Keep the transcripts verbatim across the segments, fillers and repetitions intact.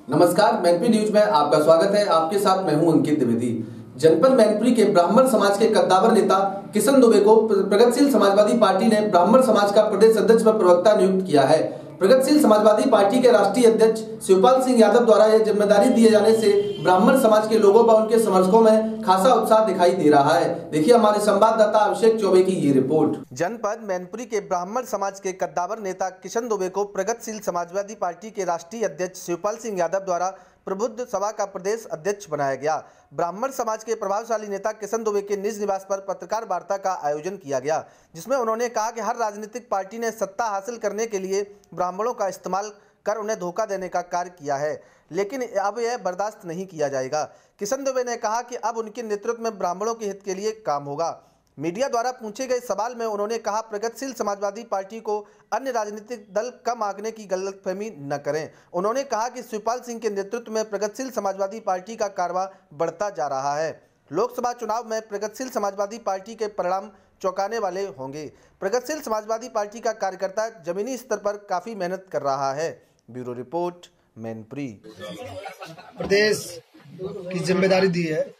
नमस्कार, मैनपुरी न्यूज में आपका स्वागत है। आपके साथ मैं हूं अंकित द्विवेदी। जनपद मैनपुरी के ब्राह्मण समाज के कद्दावर नेता किशन दुबे को प्रगतिशील समाजवादी पार्टी ने ब्राह्मण समाज का प्रदेश अध्यक्ष व प्रवक्ता नियुक्त किया है। प्रगतिशील समाजवादी पार्टी के राष्ट्रीय अध्यक्ष शिवपाल सिंह यादव द्वारा यह जिम्मेदारी दिए जाने से ब्राह्मण समाज के लोगों व उनके समर्थकों में खासा उत्साह दिखाई दे रहा है। देखिए हमारे संवाददाता अभिषेक चौबे की ये रिपोर्ट। जनपद मैनपुरी के ब्राह्मण समाज के कद्दावर नेता किशन दुबे को प्रगतिशील समाजवादी पार्टी के राष्ट्रीय अध्यक्ष शिवपाल सिंह यादव द्वारा प्रबुद्ध सभा का प्रदेश अध्यक्ष बनाया गया। ब्राह्मण समाज के प्रभावशाली नेता किशन दुबे के निज निवास पर पत्रकार वार्ता का आयोजन किया गया, जिसमें उन्होंने कहा कि हर राजनीतिक पार्टी ने सत्ता हासिल करने के लिए ब्राह्मणों का इस्तेमाल कर उन्हें धोखा देने का कार्य किया है, लेकिन अब यह बर्दाश्त नहीं किया जाएगा। किशन दुबे ने कहा कि अब उनके नेतृत्व में ब्राह्मणों के हित के लिए काम होगा। मीडिया द्वारा पूछे गए सवाल में उन्होंने कहा, प्रगतिशील समाजवादी पार्टी को अन्य राजनीतिक दल कम आंकने की गलतफहमी न करें। उन्होंने कहा कि शिवपाल सिंह के नेतृत्व में प्रगतिशील समाजवादी पार्टी का कारवां बढ़ता जा रहा है। लोकसभा चुनाव में प्रगतिशील समाजवादी पार्टी के परिणाम चौंकाने वाले होंगे। प्रगतिशील समाजवादी पार्टी का कार्यकर्ता जमीनी स्तर पर काफी मेहनत कर रहा है। Bureau report, Mainpuri. प्रदेश की जिम्मेदारी दी है,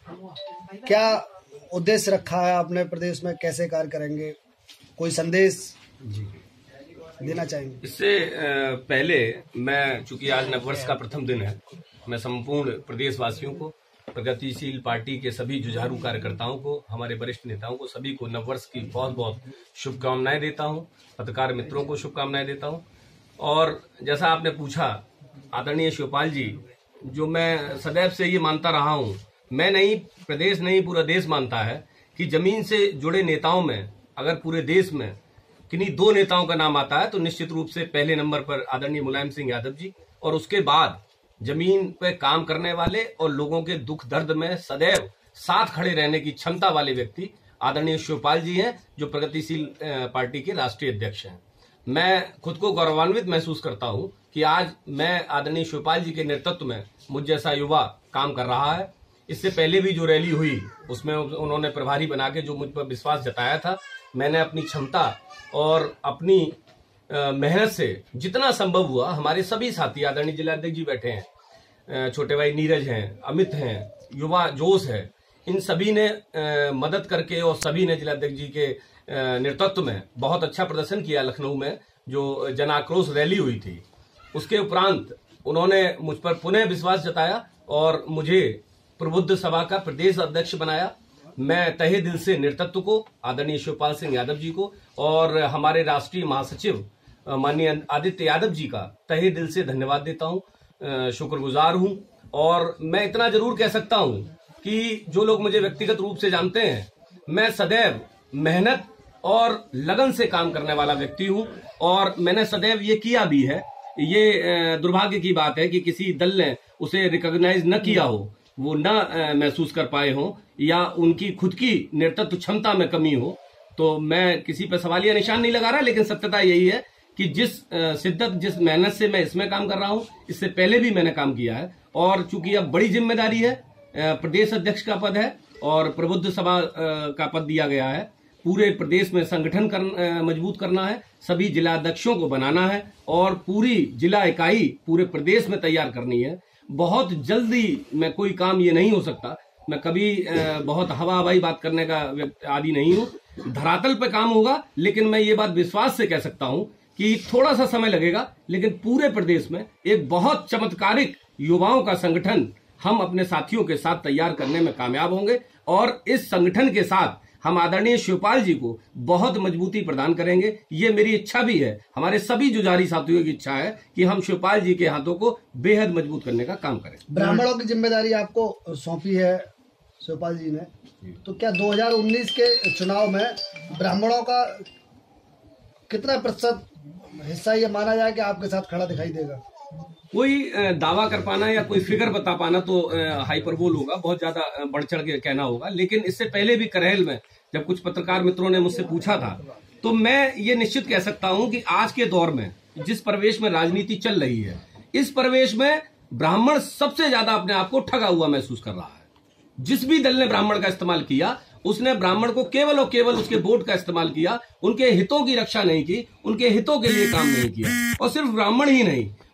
क्या उद्देश्य रखा है आपने? प्रदेश में कैसे कार्य करेंगे, कोई संदेश जी देना चाहेंगे? इससे पहले मैं, चूंकि आज नववर्ष का प्रथम दिन है, मैं संपूर्ण प्रदेशवासियों को, प्रगतिशील पार्टी के सभी जुझारू कार्यकर्ताओं को, हमारे वरिष्ठ नेताओं को, सभी को नववर्ष की बहुत बहुत शुभकामनाएं देता हूं। पत्रकार मित्रों को शुभकामनाएं देता हूं। और जैसा आपने पूछा, आदरणीय शिवपाल जी, जो मैं सदैव से ये मानता रहा हूं, मैं नहीं, प्रदेश नहीं, पूरा देश मानता है कि जमीन से जुड़े नेताओं में अगर पूरे देश में किन्हीं दो नेताओं का नाम आता है तो निश्चित रूप से पहले नंबर पर आदरणीय मुलायम सिंह यादव जी, और उसके बाद जमीन पे काम करने वाले और लोगों के दुख दर्द में सदैव साथ खड़े रहने की क्षमता वाले व्यक्ति आदरणीय शिवपाल जी हैं, जो प्रगतिशील पार्टी के राष्ट्रीय अध्यक्ष हैं। मैं खुद को गौरवान्वित महसूस करता हूं कि आज मैं आदरणीय शिवपाल जी के नेतृत्व में मुझ जैसा युवा काम कर रहा है। इससे पहले भी जो रैली हुई उसमें उन्होंने प्रभारी बना के जो मुझ पर विश्वास जताया था, मैंने अपनी क्षमता और अपनी मेहनत से जितना संभव हुआ, हमारे सभी साथी, आदरणीय जिलाध्यक्ष जी बैठे हैं, छोटे भाई नीरज हैं, अमित हैं, युवा जोश है, इन सभी ने आ, मदद करके और सभी ने जिलाध्यक्ष जी के नेतृत्व में बहुत अच्छा प्रदर्शन किया। लखनऊ में जो जन आक्रोश रैली हुई थी, उसके उपरांत उन्होंने मुझ पर पुनः विश्वास जताया और मुझे प्रबुद्ध सभा का प्रदेश अध्यक्ष बनाया। मैं तहे दिल से नेतृत्व को, आदरणीय शिवपाल सिंह यादव जी को और हमारे राष्ट्रीय महासचिव माननीय आदित्य यादव जी का तहे दिल से धन्यवाद देता हूं, शुक्रगुजार हूं। और मैं इतना जरूर कह सकता हूं कि जो लोग मुझे व्यक्तिगत रूप से जानते हैं, मैं सदैव मेहनत और लगन से काम करने वाला व्यक्ति हूं और मैंने सदैव ये किया भी है। ये दुर्भाग्य की बात है कि किसी दल ने उसे रिकॉग्नाइज न किया हो, वो न महसूस कर पाए हो, या उनकी खुद की नेतृत्व क्षमता में कमी हो। तो मैं किसी पर सवालिया निशान नहीं लगा रहा, लेकिन सत्यता यही है कि जिस शिद्दत, जिस मेहनत से मैं इसमें काम कर रहा हूं, इससे पहले भी मैंने काम किया है। और चूंकि अब बड़ी जिम्मेदारी है, प्रदेश अध्यक्ष का पद है और प्रबुद्ध सभा का पद दिया गया है, पूरे प्रदेश में संगठन कर, मजबूत करना है, सभी जिला अध्यक्षों को बनाना है और पूरी जिला इकाई पूरे प्रदेश में तैयार करनी है। बहुत जल्दी मैं कोई काम ये नहीं हो सकता, मैं कभी बहुत हवा हवाई बात करने का आदि नहीं हूं। धरातल पे काम होगा, लेकिन मैं ये बात विश्वास से कह सकता हूं कि थोड़ा सा समय लगेगा, लेकिन पूरे प्रदेश में एक बहुत चमत्कारिक युवाओं का संगठन हम अपने साथियों के साथ तैयार करने में कामयाब होंगे और इस संगठन के साथ हम आदरणीय शिवपाल जी को बहुत मजबूती प्रदान करेंगे। ये मेरी इच्छा भी है, हमारे सभी जुझारी साथियों की इच्छा है कि हम शिवपाल जी के हाथों को बेहद मजबूत करने का काम करें। ब्राह्मणों की जिम्मेदारी आपको सौंपी है शिवपाल जी ने, तो क्या दो हज़ार उन्नीस के चुनाव में ब्राह्मणों का कितना प्रतिशत हिस्सा ये माना जाए कि आपके साथ खड़ा दिखाई देगा? कोई दावा कर पाना या कोई फिगर बता पाना तो हाइपरबोल होगा, बहुत ज्यादा बढ़ चढ़ के कहना होगा। लेकिन इससे पहले भी करेल में जब कुछ पत्रकार मित्रों ने मुझसे पूछा था, तो मैं ये निश्चित कह सकता हूं कि आज के दौर में जिस परिवेश में राजनीति चल रही है, इस परिवेश में ब्राह्मण सबसे ज्यादा अपने आप को ठगा हुआ महसूस कर रहा है। जिस भी दल ने ब्राह्मण का इस्तेमाल किया, उसने ब्राह्मण को केवल और केवल उसके वोट का इस्तेमाल किया, उनके हितों की रक्षा नहीं की, उनके हितों के लिए काम नहीं किया। और सिर्फ ब्राह्मण ही नहीं,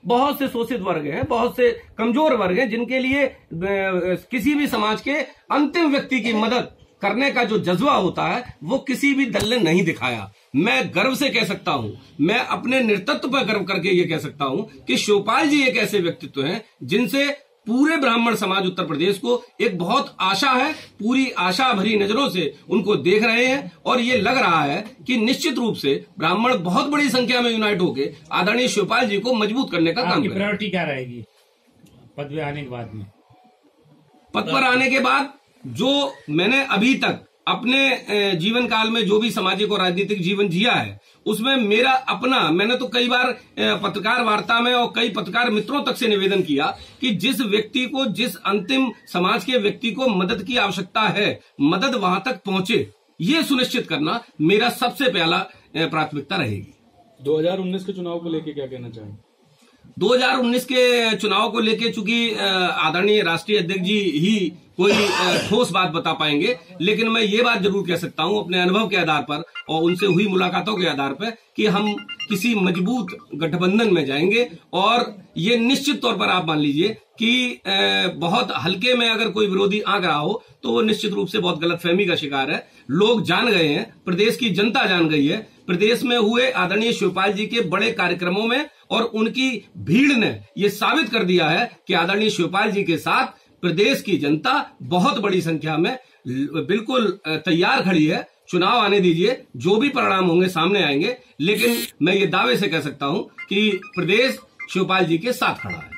बहुत से शोषित वर्ग हैं, बहुत से कमजोर वर्ग हैं, जिनके लिए किसी भी समाज के अंतिम व्यक्ति की मदद करने का जो जज्बा होता है वो किसी भी दल ने नहीं दिखाया। मैं गर्व से कह सकता हूं, मैं अपने नेतृत्व पर गर्व करके ये कह सकता हूं कि शिवपाल जी एक ऐसे व्यक्तित्व हैं जिनसे पूरे ब्राह्मण समाज उत्तर प्रदेश को एक बहुत आशा है, पूरी आशा भरी नजरों से उनको देख रहे हैं और ये लग रहा है कि निश्चित रूप से ब्राह्मण बहुत बड़ी संख्या में यूनाइट होकर आदरणीय शिवपाल जी को मजबूत करने का काम करेंगे। प्रायोरिटी क्या रहेगी पद पे आने के बाद में? पद पर आने के बाद जो मैंने अभी तक अपने जीवन काल में जो भी सामाजिक और राजनीतिक जीवन जिया है उसमें मेरा अपना, मैंने तो कई बार पत्रकार वार्ता में और कई पत्रकार मित्रों तक से निवेदन किया कि जिस व्यक्ति को, जिस अंतिम समाज के व्यक्ति को मदद की आवश्यकता है, मदद वहां तक पहुंचे, ये सुनिश्चित करना मेरा सबसे पहला प्राथमिकता रहेगी। दो हज़ार उन्नीस के चुनाव को लेकर क्या कहना चाहेंगे? दो हज़ार उन्नीस के चुनाव को लेकर चूंकि आदरणीय राष्ट्रीय अध्यक्ष जी ही कोई ठोस बात बता पाएंगे, लेकिन मैं ये बात जरूर कह सकता हूं अपने अनुभव के आधार पर और उनसे हुई मुलाकातों के आधार पर कि हम किसी मजबूत गठबंधन में जाएंगे और ये निश्चित तौर पर आप मान लीजिए कि बहुत हल्के में अगर कोई विरोधी आंक रहा हो तो वो निश्चित रूप से बहुत गलतफहमी का शिकार है। लोग जान गए हैं, प्रदेश की जनता जान गई है, प्रदेश में हुए आदरणीय शिवपाल जी के बड़े कार्यक्रमों में और उनकी भीड़ ने ये साबित कर दिया है कि आदरणीय शिवपाल जी के साथ प्रदेश की जनता बहुत बड़ी संख्या में बिल्कुल तैयार खड़ी है। चुनाव आने दीजिए, जो भी परिणाम होंगे सामने आएंगे, लेकिन मैं ये दावे से कह सकता हूं कि प्रदेश शिवपाल जी के साथ खड़ा है।